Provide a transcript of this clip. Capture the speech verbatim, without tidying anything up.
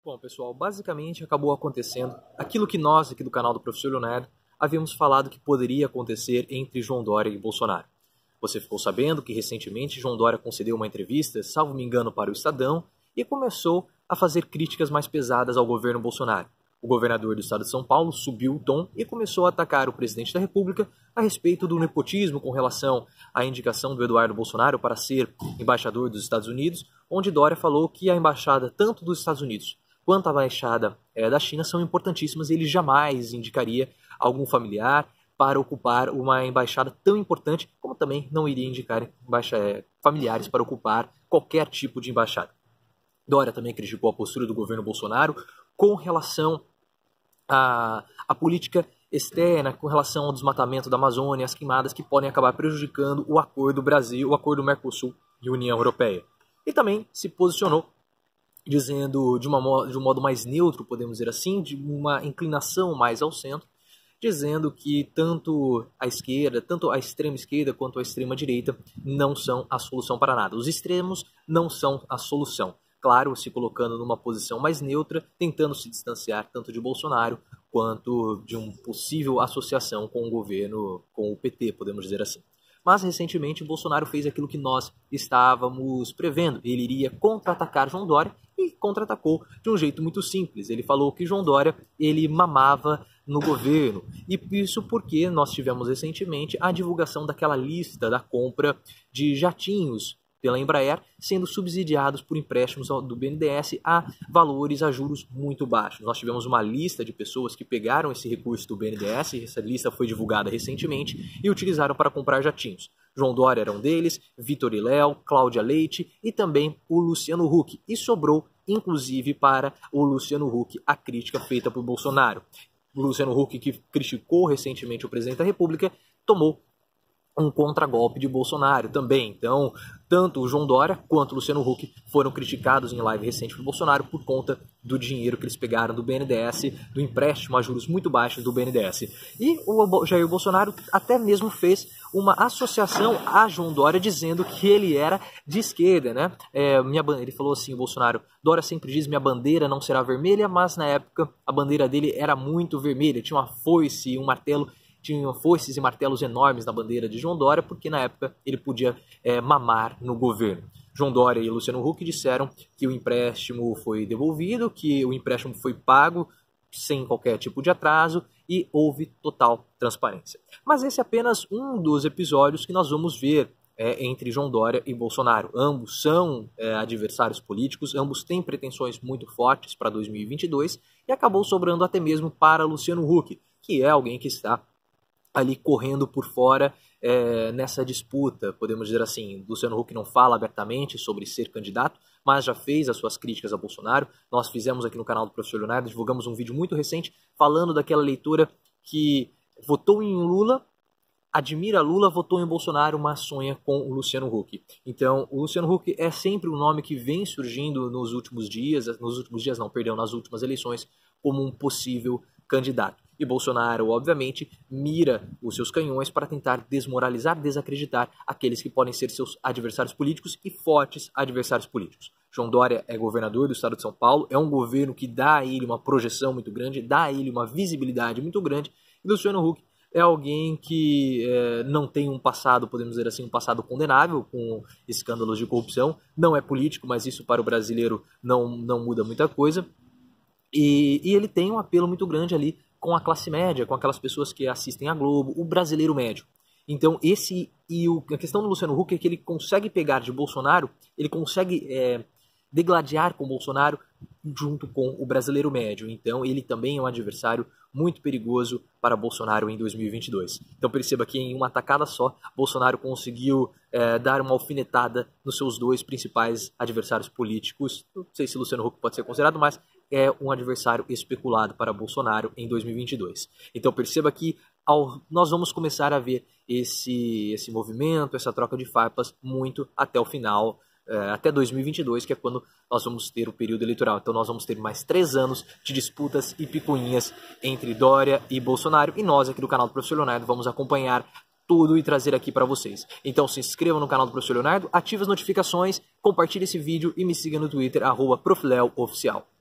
Bom, pessoal, basicamente acabou acontecendo aquilo que nós, aqui do canal do Professor Leonardo, havíamos falado que poderia acontecer entre João Dória e Bolsonaro. Você ficou sabendo que recentemente João Dória concedeu uma entrevista, salvo me engano, para o Estadão, e começou a fazer críticas mais pesadas ao governo Bolsonaro. O governador do estado de São Paulo subiu o tom e começou a atacar o presidente da República a respeito do nepotismo com relação à indicação do Eduardo Bolsonaro para ser embaixador dos Estados Unidos, onde Dória falou que a embaixada tanto dos Estados Unidos quanto a embaixada é, da China são importantíssimas e ele jamais indicaria algum familiar para ocupar uma embaixada tão importante, como também não iria indicar é, familiares para ocupar qualquer tipo de embaixada. Dória também criticou a postura do governo Bolsonaro com relação à, à política externa, com relação ao desmatamento da Amazônia, as queimadas que podem acabar prejudicando o acordo Brasil, o acordo Mercosul e União Europeia. E também se posicionou dizendo de, uma, de um modo mais neutro, podemos dizer assim, de uma inclinação mais ao centro, dizendo que tanto a esquerda, tanto a extrema esquerda quanto a extrema direita não são a solução para nada. Os extremos não são a solução. Claro, se colocando numa posição mais neutra, tentando se distanciar tanto de Bolsonaro quanto de uma possível associação com o governo, com o P T, podemos dizer assim. Mas, recentemente, Bolsonaro fez aquilo que nós estávamos prevendo. Ele iria contra-atacar João Dória e contra-atacou de um jeito muito simples. Ele falou que João Dória ele mamava no governo. E isso porque nós tivemos recentemente a divulgação daquela lista da compra de jatinhos pela Embraer, sendo subsidiados por empréstimos do B N D E S a valores a juros muito baixos. Nós tivemos uma lista de pessoas que pegaram esse recurso do B N D E S, essa lista foi divulgada recentemente, e utilizaram para comprar jatinhos. João Dória era um deles, Vitor e Léo, Cláudia Leite e também o Luciano Huck. E sobrou, inclusive, para o Luciano Huck a crítica feita por Bolsonaro. O Luciano Huck, que criticou recentemente o presidente da República, tomou um contragolpe de Bolsonaro também. Então, tanto o João Dória quanto o Luciano Huck foram criticados em live recente por Bolsonaro por conta do dinheiro que eles pegaram do B N D E S, do empréstimo a juros muito baixos do B N D E S. E o Jair Bolsonaro até mesmo fez uma associação a João Dória dizendo que ele era de esquerda, né? É, minha, ele falou assim, o Bolsonaro, Dória sempre diz minha bandeira não será vermelha, mas na época a bandeira dele era muito vermelha, tinha uma foice e um martelo, tinham foices e martelos enormes na bandeira de João Dória, porque na época ele podia é, mamar no governo. João Dória e Luciano Huck disseram que o empréstimo foi devolvido, que o empréstimo foi pago sem qualquer tipo de atraso e houve total transparência. Mas esse é apenas um dos episódios que nós vamos ver é, entre João Dória e Bolsonaro. Ambos são é, adversários políticos, ambos têm pretensões muito fortes para dois mil e vinte e dois e acabou sobrando até mesmo para Luciano Huck, que é alguém que está ali correndo por fora é, nessa disputa, podemos dizer assim. Luciano Huck não fala abertamente sobre ser candidato, mas já fez as suas críticas a Bolsonaro. Nós fizemos aqui no canal do Professor Leonardo, divulgamos um vídeo muito recente falando daquela leitora que votou em Lula, admira Lula, votou em Bolsonaro, mas sonha com o Luciano Huck. Então, o Luciano Huck é sempre um nome que vem surgindo nos últimos dias, nos últimos dias não, perdão, nas últimas eleições, como um possível candidato. E Bolsonaro, obviamente, mira os seus canhões para tentar desmoralizar, desacreditar aqueles que podem ser seus adversários políticos e fortes adversários políticos. João Dória é governador do estado de São Paulo, é um governo que dá a ele uma projeção muito grande, dá a ele uma visibilidade muito grande, e Luciano Huck é alguém que é, não tem um passado, podemos dizer assim, um passado condenável, com escândalos de corrupção, não é político, mas isso para o brasileiro não, não muda muita coisa, e, e ele tem um apelo muito grande ali com a classe média, com aquelas pessoas que assistem a Globo, o brasileiro médio. Então, esse e o, a questão do Luciano Huck é que ele consegue pegar de Bolsonaro, ele consegue é, degladiar com Bolsonaro junto com o brasileiro médio. Então, ele também é um adversário muito perigoso para Bolsonaro em dois mil e vinte e dois. Então, perceba que em uma tacada só, Bolsonaro conseguiu é, dar uma alfinetada nos seus dois principais adversários políticos. Não sei se Luciano Huck pode ser considerado, mas é um adversário especulado para Bolsonaro em dois mil e vinte e dois. Então perceba que ao, nós vamos começar a ver esse, esse movimento, essa troca de farpas muito até o final, é, até dois mil e vinte e dois, que é quando nós vamos ter o período eleitoral. Então nós vamos ter mais três anos de disputas e picuinhas entre Dória e Bolsonaro, e nós aqui do canal do Professor Leonardo vamos acompanhar tudo e trazer aqui para vocês. Então se inscreva no canal do Professor Leonardo, ative as notificações, compartilhe esse vídeo e me siga no Twitter, arroba profleoficial.